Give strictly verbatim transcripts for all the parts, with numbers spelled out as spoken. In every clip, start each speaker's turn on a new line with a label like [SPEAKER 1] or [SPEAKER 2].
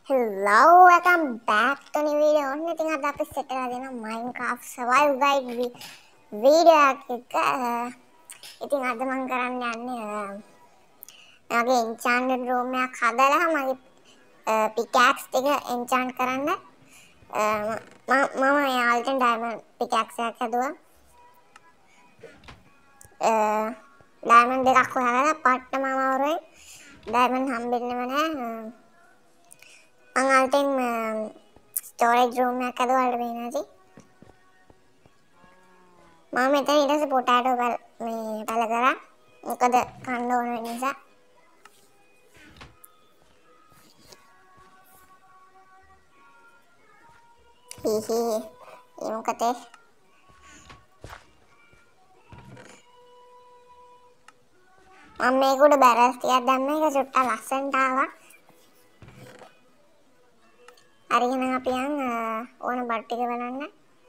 [SPEAKER 1] Hello, welcome back to new video. ඔන්න ඉතින් අද අපි සෙට් කරලා දෙනවා Minecraft survival guide video එකක්. ඉතින් අද මම කරන්න යන්නේ මගේ enchanted room එකක් හදලා මගේ pickaxe එක enchant කරන්න. මම මම යාළුවෙන් diamond pickaxe එකක් හදුවා. diamond දෙකක් හොයාගත්තා. පට්ටම අමාරුයි. diamond හම්බෙන්නේම නැහැ. මම අලුතෙන් ස්ටෝරේජ් රූම් එකක් හදුවා වලට වෙනදී මම මෙතන ඊට පස්සේ පොටෑටෝ මේ පැල කරා මොකද කන්න ඕන නිසා හි හි ඒ මොකද මම මේක උඩ බැරස් ටිකක් දැම්ම එක චුට්ටක් ලස්සනට ආවා අරගෙන අපි යන් ඕන බඩ් ටික බලන්න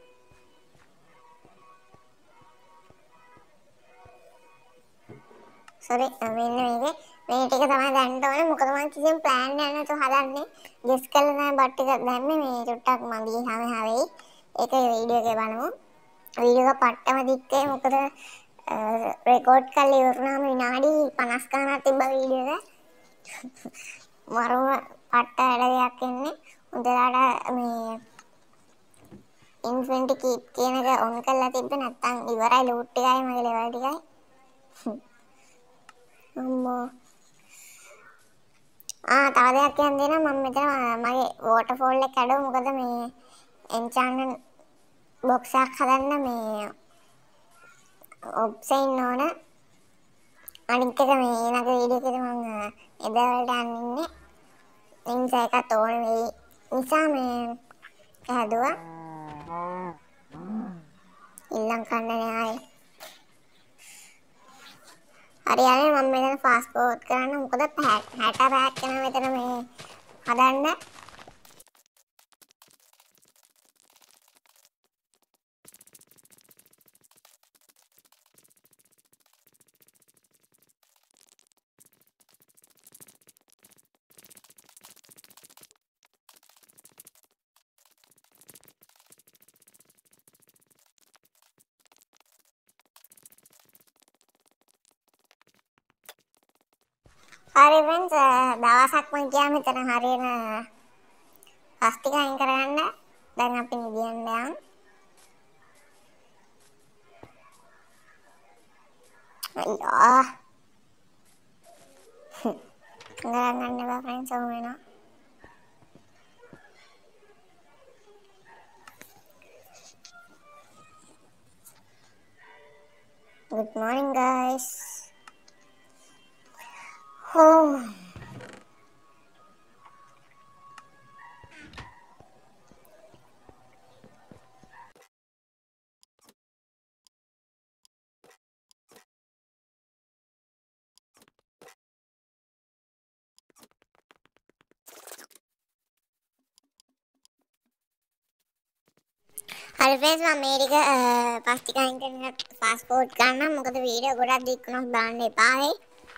[SPEAKER 1] sorry මෙන්න මේක මේ ටික තමයි දැන්න ඕනේ මොකද මම කිසිම plan එකක් නැතුව හදන්නේ ගෙස් කරලා තමයි බඩ් ටික දැම්මේ මේ චුට්ටක් මදි හැම හැවෙයි ඒක වීඩියෝ එකේ බලමු වීඩියෝ එක පට්ටම දික්කේ මොකද රෙකෝඩ් කරලා ඉවරනම විනාඩි පනස් ගණනක් තිබ්බ වීඩියෝ එක මරම පට්ට වැඩක් එන්නේ උදේලාට මේ ඉන්ෆිනිටි කීප් කියන එක ඔන් කරලා තිබ්බ නැත්තම් ඉවරයි ලූට් එකයි මගේ ලෙවල් ටිකයි අම්මෝ ආ තව දෙයක් කියන්න දෙනවා මම මෙතන මගේ වෝටර්ෆෝල් එක කැඩුවා මොකද මේ එන්චාන්ට් බොක්ස් එකක් හදන්න මේ ඔබ්සයින් ඕන අනිත් එක මේ ඊළඟ වීඩියෝ එකේ මම එදවලට යන්නේ ඉන්සා එකත් ඕන වෙයි නිසා මේ හැදුවා ඉල්ලම් කන්න නෑ හරියන්නේ මම මෙතන ෆාස්ට් ෆෝවර්ඩ් කරන්න මොකද හැට පැක් කරන මෙතන මේ හදන්න හරි friends දවසක් මම ගියා මෙතන හරියන පස්තික අයින් කරගන්න දැන් අපි නිදියන්න යන් අයියා ගන්න බෑ friends ඔහොම වෙනවා good morning guys oh හරි friends මම මේ ටික පස්තික අයින් කරන ෆාස්ට් ෆෝවර්ඩ් කරන්න මොකද වීඩියෝ ගොඩක් දික් වුණොත් බලන්න එපා වෙයි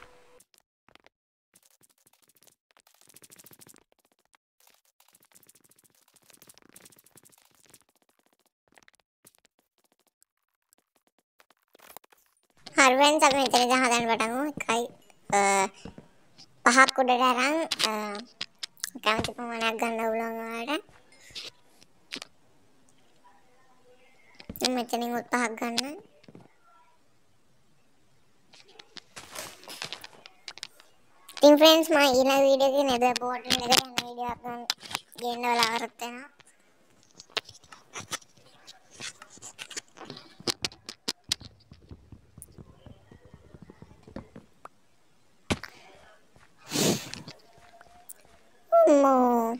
[SPEAKER 1] හරි friends අපි මෙතන ඉඳන් හදන්න පටන් ගමු එකයි පහක් උඩට අරන් කැමති ප්‍රමාණයක් ගන්න උලන් වලට මම මෙතනින් උත් පහක් ගන්න ඉතින් friends මම ඊළඟ වීඩියෝ එකේ නෙදර් පෝර්ටල් එකට යන වීඩියෝ එකක් ගන්න ගේන්න බලාපොරොත්තු වෙනවා අම්මෝ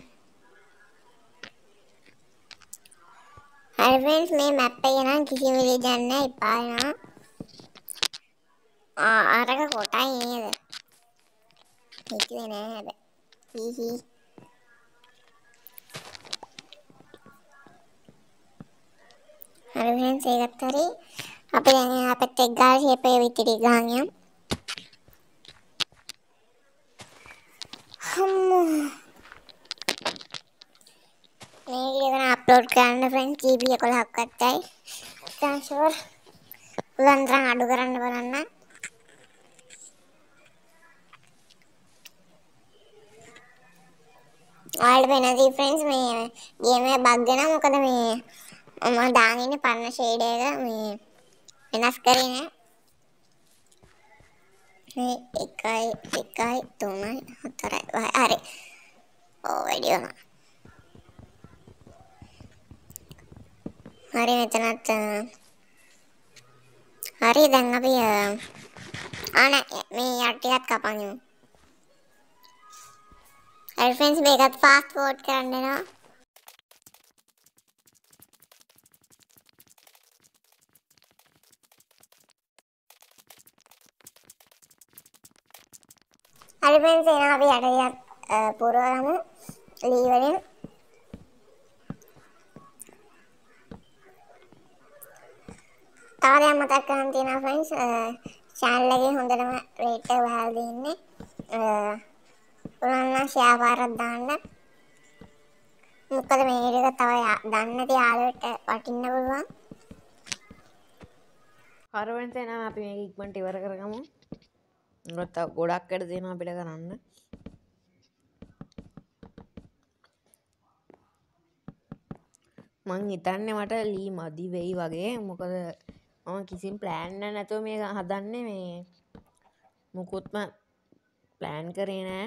[SPEAKER 1] හරි friends මේ මැප් එකේ නම් කිසිම විදිහක් නැහැ එපා වෙනවා ආ අරක කොටයි නේද හිතුවේ නෑ හැබැයි හි හි හරි friends ඒකත් හරි අපි දැන් එහා පැත්තේ ගාලා ෂේප් එක විතරයි ගහන් යමු හම්මෝ අප්ලෝඩ් කරන්න ෆ්‍රෙන්ඩ්ස් ජීබී එකොළහක් වත්තයි. ට්‍රාන්ස්ෆර් පුළුවන් තරම් අඩු කරන්න බලන්න. ඔයාලට වෙනදී ෆ්‍රෙන්ඩ්ස් මේ ගේම් එක බග් වෙනවා මොකද මේ මම දාගෙන ඉන්නේ පරණ ෂේඩ් එක මේ වෙනස් කරේ නෑ. මේ එකයි එකයි තුනයි හතරයි හරි. ඔව් වැඩි වුණා. හරි මෙතනත් හරි දැන් අපි ආන මේ යට ටිකක් කපන්නමු. හරි ෆ්‍රෙන්ඩ්ස් මේකත් ෆාස්ට් ෆෝවර්ඩ් කරන්න වෙනවා. හරි ෆ්‍රෙන්ඩ්ස් එහෙනම් අපි යට ටිකක් පුරවමු ලී වලින්. තව දෙයක් මතක් කරන්න තියෙනවා ෆ්‍රෙන්ඩ්ස් channel එකේ හොඳටම රේට් එක වහලා දෙන්න. පුළුවන් නම් share පාරක් දාන්න. මොකද මේ වීඩියෝ එක තව දන්නේ නැති යාළුවෙක්ට වටින්න පුළුවන්.
[SPEAKER 2] හරි ෆ්‍රෙන්ඩ්ස් එහෙනම් අපි මේක ඉක්මනට ඉවර කරගමු. මොකද තව ගොඩක් වැඩ තියෙනවා අපිට කරන්න. මං හිතන්නේ මට ලී මදි වෙයි වගේ. මොකද මම කිසිම ප්ලෑන් නැතුව මේක හදන්නේ මේ මුකුත්ම ප්ලෑන් කරේ නෑ.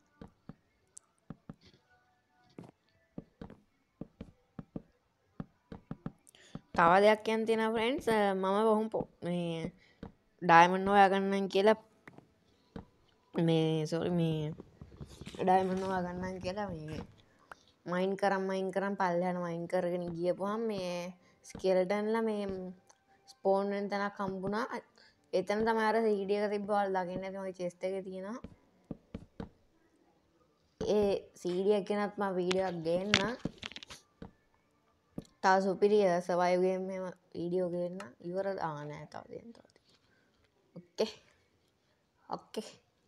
[SPEAKER 2] තව දෙයක් කියන්න තියෙනවා ෆ්‍රෙන්ඩ්ස් මම බොහොම මේ ඩයමන්ඩ් හොයාගන්නම් කියලා මේ සෝරි මේ ඩයමන්ඩ් හොයාගන්නම් කියලා මේ මයින් කරන් මයින් කරන් පල්ලෙහාට මයින් කරගෙන ගියපුවම මේ ස්කෙලටන්ලා මේ ස්පෝන් වෙන තැනක් හම්බුණා. එතන තමයි අර සීඩි එක තිබ්බ ඔයාලා දකින්න ඇති මගේ චෙස්ට් එකේ තියෙනවා. ඒ සීඩි එක ගැනත් මම වීඩියෝ එකක් ගේන්න. තව සුපිරි සර්වයිව් ගේම් එකම වීඩියෝ ගේන්න. ඉවර ආ නෑ තව දෙන්න තව. ඕකේ. ඕකේ.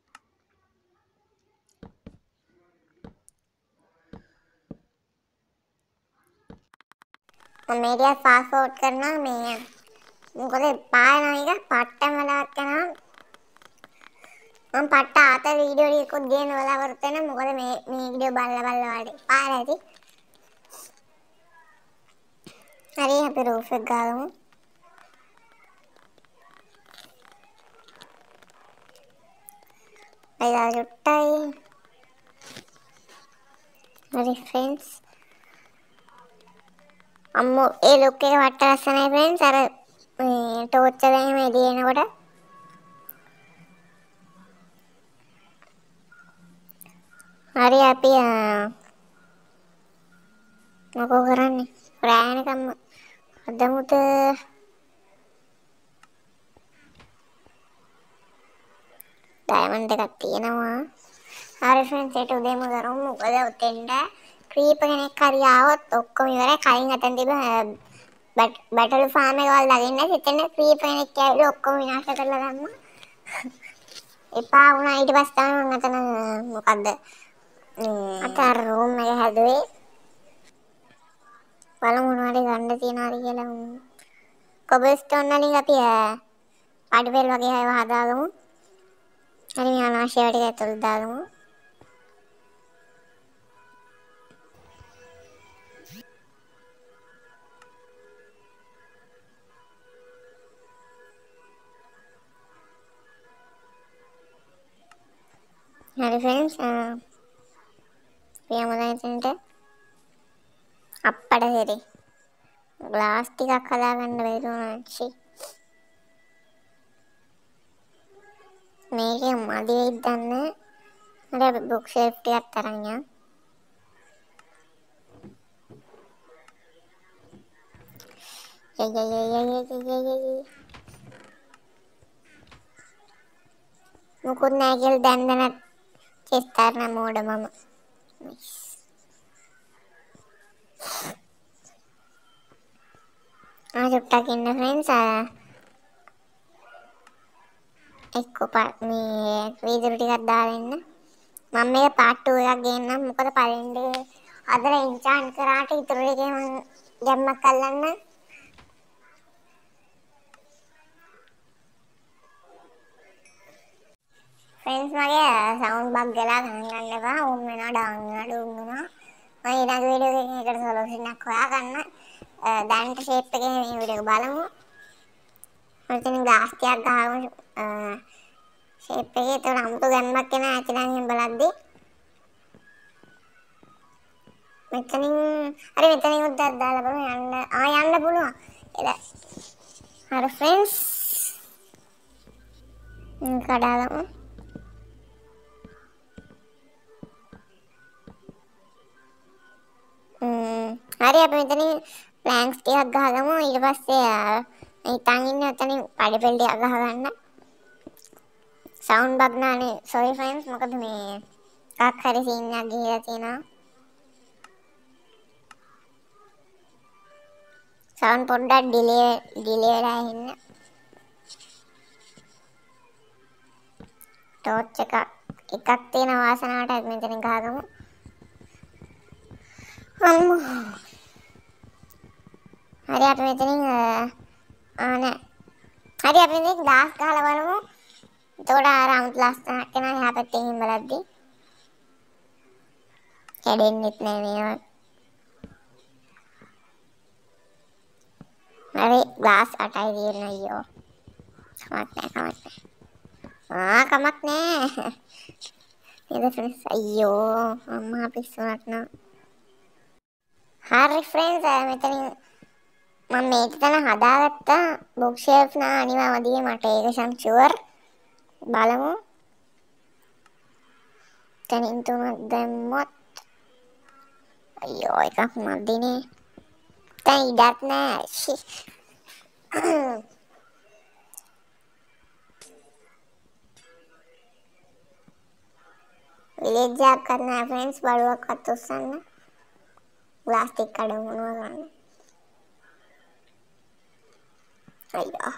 [SPEAKER 1] මේ ටික ෆාස්ට් ෆෝවර්ඩ් කරනවා මේ මොකද පායන එක පට්ටම වෙලාවක් යනවා. මම පට්ට ආත වීඩියෝ ටිකකුත් ගේන්න බලාපොරොත්තු වෙනවා. මොකද මේ මේ වීඩියෝ බලලා බලලා වලට පායලා ඇති. හරි අපි රූෆ් එක ගාමු. අයියා චුට්ටයි. හරි ෆ්‍රෙන්ඩ්ස් අම්මෝ ඒ ලුක් එක වට්ට ලස්සනයි ෆ්‍රෙන්ඩ්ස්. අර මේ ටෝච් එක එහෙම එළියනකොට හරි අපි මොකෝ කරන්නේ රෑනකම් අදමුත ඩයමන්ඩ් එකක් තියෙනවා. හරි ෆ්‍රෙන්ඩ්ස් ඒට උදේම කරමු. මොකද උතෙන්ට ක්‍රීප් කෙනෙක් හරි ආවොත් ඔක්කොම ඉවරයි. කලින් අතන තිබ්බ බැටල් ෆාම් එක වල දාගෙන ඉන්න හිතෙන ක්‍රීප් කෙනෙක් ඇවිල්ලා ඔක්කොම විනාශ කරලා දැම්මා. එපා වුණා. ඊට පස්සේ තමයි මම අතන මොකද්ද මේ අතර රූම් එක හැදුවේ. බලමු මොනවද ගන්න තියනවාද කියලා. කොබල්ස්ටෝන් වලින් අපි අඩිවැල් වගේ ඒවා හදාගමු. හරි මේ අනාවශ්‍ය ඒවා ටික ඇතුළට දාගමු. හරි ෆ්‍රෙන්ඩ්ස් පියමු දැන් එතනට අප්පඩ හරි ග්ලාස් ටිකක් හදාගන්න බැරි වුණා. චි මේකේ මදි වෙයිද දන්නේ. හරි අපි බුක් ෂෙල්ෆ් ටිකක් තරන් යමු. ය ය ය ය ය ය ය මොකුත් නෑ කියලා දැන් දැනත් චෙස්ටර් මෝඩ මම. ආ චුට්ටක් ඉන්න ෆ්‍රෙන්ඩ්ස් එක්ක මේ වීදුරු ටිකක් දාලා ඉන්න. මම මේක පාර්ට් ටූ එකක් ගේන්නම්. මොකද පළවෙනි හදලා ඉන්චාන්ට් කරාට ඉතුරු ටිකේ මම ගැම්මක් අල්ලන්න. ෆ්‍රෙන්ඩ්ස් මගේ සවුන්ඩ් බග් ගලා ගණන් ගන්න එපා. ඕම් වෙනවා ඩවුන් වෙනවා ඩූම් වෙනවා. මම ඊළඟ වීඩියෝ එකකින් ඒකට සොලියුෂන් එකක් හොයාගන්න. දැනට ෂේප් එකේ මේ වීඩියෝ එක බලමු. මෙතන ග්ලාස් ටිකක් ගහමු ෂේප් එකේ. ඒතර අමුතු ගැම්මක් එන ඇති නම් එහෙම බලද්දී මෙතනින් හරි මෙතනින් උඩට දාලා බලමු යන්න. ආ යන්න පුළුවන්. එල හරි ෆ්‍රෙන්ඩ්ස් කඩාලමු. හරි අපි මෙතනින් ප්ලෑන්ක්ස් ටිකක් ගහගමු. ඊට පස්සේ හිතන් ඉන්නේ එතනින් පඩිපෙල් ටිකක් ගහගන්න. සවුන්ඩ් බග් නානේ සෝරි ෆ්‍රෙන්ඩ්ස්. මොකද මේ එකක් හරි සීන් එකක් ගිහලා තියෙනවා. සවුන්ඩ් පොඩ්ඩක් ඩිලේ ඩිලේ වෙලා ඉන්නේ. ටෝච් එක එකක් තියෙන වාසනාවට අපි මෙතනින් ගහගමු. අම්මෝ හරි අපි මෙතනින් ආ නෑ හරි අපි මෙතනින් ග්ලාස් ගහලා බලමු. එතකොට අර අමුතු ලස්සනක් එනවා එහා පැත්තෙන් හින් බලද්දී. කැඩෙන්නෙත් නෑ මේවා. හරි ග්ලාස් අටයි තියෙන අයියෝ. කමක් නෑ කමක් නෑ. ආ කමක් නෑ. නේද ෆ්‍රෙන්ඩ්ස් අයියෝ අම්මා පිස්සුවක් නා. හරි ෆ්‍රෙන්ඩ්ස් මෙතනින් මම මේක තන හදාගත්තා. බුක් ෂෙල්ෆ් නා අනිවා මදියේ මට ඒක සම් ෂුවර්. බලමු. තනින් තුනක් දැම්මොත් අයියෝ එකක් මදිනේ. දැන් ඉඩක් නෑ. විලේජ් එකක් කරන්න ෆ්‍රෙන්ඩ්ස් බලුවක්වත් උස්සන්න. ප්ලාස්ටික් කඩ මොනවා ගන්න. අයියෝ.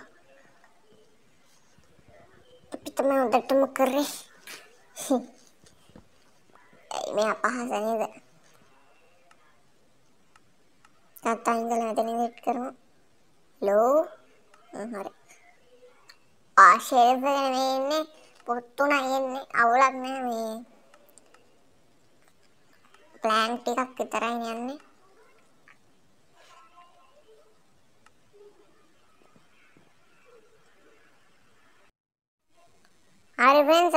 [SPEAKER 1] අපි තමයි උඩටම කරේ. ඒ මේ අපහස නේද? තාත්තා ඉඳලා මෙතන වෙයිට් කරමු. ලෝ. හරි. ආ ෂෙල්ෆ් එක නෙමෙයි ඉන්නේ. පොත් තුනයි එන්නේ. අවුලක් නෑ මේ. ප්ලෑන් ටිකක් විතරයි යන්නේ. හරි ෆ්‍රෙන්ඩ්ස්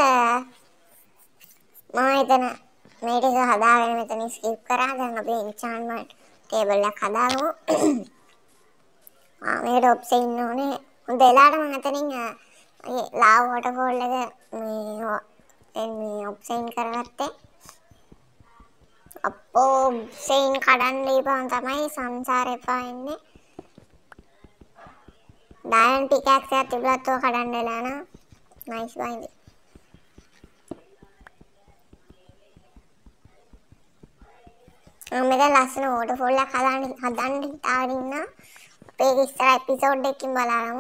[SPEAKER 1] මම හිතන මේ ටික හදාගෙන මෙතන ස්කිප් කරා. දැන් අපි එන්චාන්ට්මන්ට් ටේබල් එකක් හදාගමු. ආ මේකට ඔප්ෂන් ඉන්න ඕනේ. හොඳ වෙලාවට මම එතනින් මේ ලාව් වොටර්ෆෝල් එක මේ මේ ඔප්ෂන් කරගත්තේ. අපෝ ඔප්ෂන් කඩන්න දීපන් තමයි සංසාරේ එපා ඉන්නේ. ඩයමන්ඩ් පිකාක්ස් එකක් තිබුණත් ඔය කඩන්න වෙලා නා. නයිස් වයින්ද. මම දැන් ලස්සන වොටර්ෆෝල් එකක් හදාන්න හදන්න හිතාගෙන ඉන්නා. අපේ ඉස්සර එපිසෝඩ් එකකින් බලමු.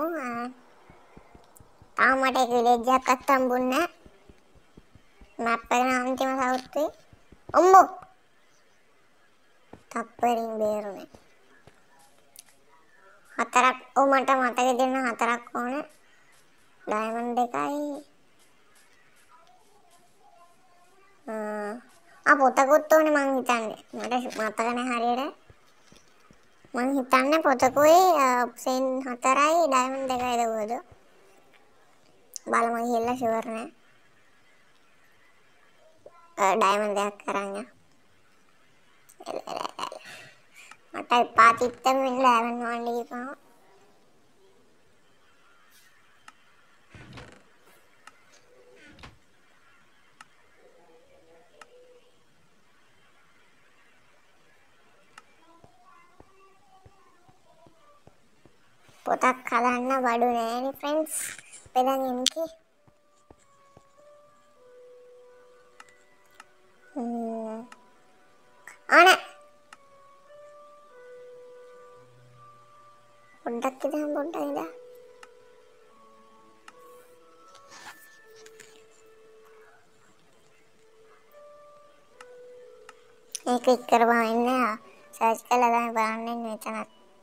[SPEAKER 1] තාම මට ඒක විලේජ් එකක්වත් හම්බුන්නේ නැහැ. මැප් එක අන්තිම සවුත්වේ. අම්මෝ. තප්පරින් බේරුනේ. හතරක් ඔව් මට මතක දෙන්න හතරක් ඕනේ. ඩයමන්ඩ් එකයි ආ පොතකුත් ඕනේ මං හිතන්නේ. මට මතක නැහැ හරියට. මං හිතන්නේ පොතකුයි ඔප්ෂන් හතරයි ඩයමන්ඩ් එකයි දවුවද. බලමු ඉහෙල්ලා ෂුවර් නෑ. ඩයමන්ඩ් එකක් කරන් යන්න. මට පාතිත්තම ඉලෙවන් වන්න ගිහම පොතක් හදන්න බඩු නෑනේ ෆ්‍රෙන්ඩ්ස්. පෙදන් එම්කේ හ්ම් ආනේ පොඩ්ඩක් ඉඳන් පොඩ්ඩක් ඉඳන් ඒක ක්ලික් කරපුවම එන්නේ සර්ච් කරලා තමයි බලන්නේ මෙතන.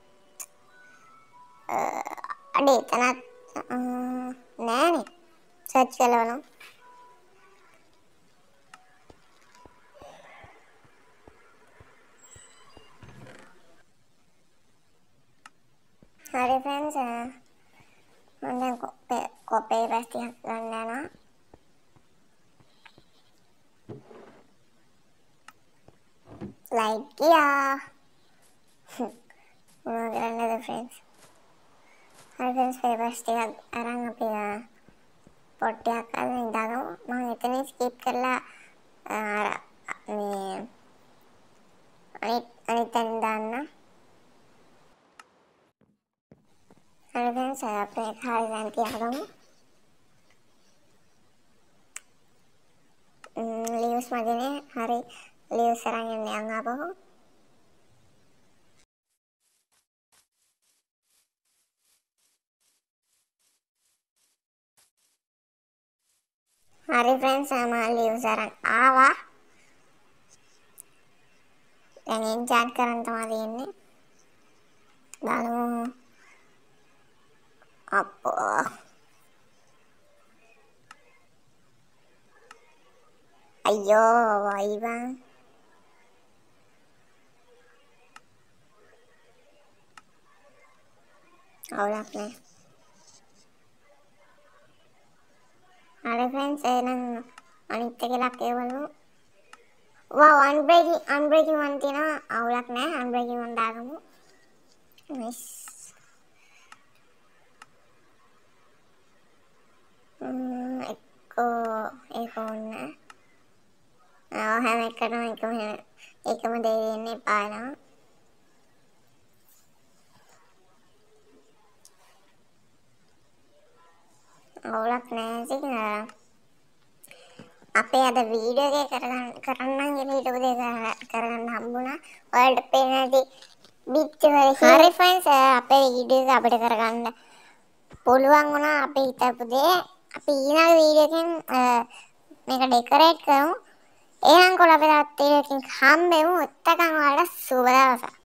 [SPEAKER 1] අඩේ එතනත් නෑනේ සර්ච් කරලා බලමු. හරි ෆ්‍රෙන්ඩ්ස් මම දැන් කොපේ රැස් ටිකක් ගන්න යනවා. ලයික් ගියා. මොනවද කරන්නද ෆ්‍රෙන්ඩ්ස්? හරි ෆ්‍රෙන්ඩ්ස් පේපර්ස් ටිකක් අරන් අපි පොට් එකක් අරන් ඉඳගමු. මම එතනින් ස්කිප් කරලා මේ අනිත් අනිත් තැන දාන්න. හරි ෆ්‍රෙන්ඩ්ස් අපි හරි දැන් තියාගමු. ලියුස් මගනේ හරි ලියුස් අරන් යන්න යන්න ආපහු. හරි ෆ්‍රෙන්ඩ්ස් මම ලියුස් අරන් ආවා. දැන් එන්චාන්ට් කරන්න තමයි තියෙන්නේ. බලමු. අප්පෝ. අයියෝ වයිබන්. අවුලක් නෑ. හරි ෆ්‍රෙන්ඩ්ස් එහෙනම් අනිත් එක ලක් ඒවලු. wow unbreaking unbreaking one තියෙනවා. අවුලක් නෑ. unbreaking one දාගමු. nice. ම්ම් එක්කෝ ඒක ඕන. ආ හැම එකටම එකම එකම දේ දෙන්න එපා නේද? අවුලක් නෑ ඉතින් අපේ අද වීඩියෝ එක කරගන්න කරන්නම් කියලා හිතපු දේ කරගන්න හම්බුණා. ඔයාලට පේන ඇති බිට් එක හරි ෆ්‍රෙන්ඩ්ස් අපේ වීඩියෝ එක අපිට කරගන්න පුළුවන් වුණා අපි හිතපු දේ. අපි ඊළඟ වීඩියෝ එකෙන් මේක ඩෙකොරේට් කරමු. එහෙනම් කොහොමද අපි තවත් වීඩියෝ එකකින් හම්බෙමු. එතකන් ඔයාලට සුබ දවසක්.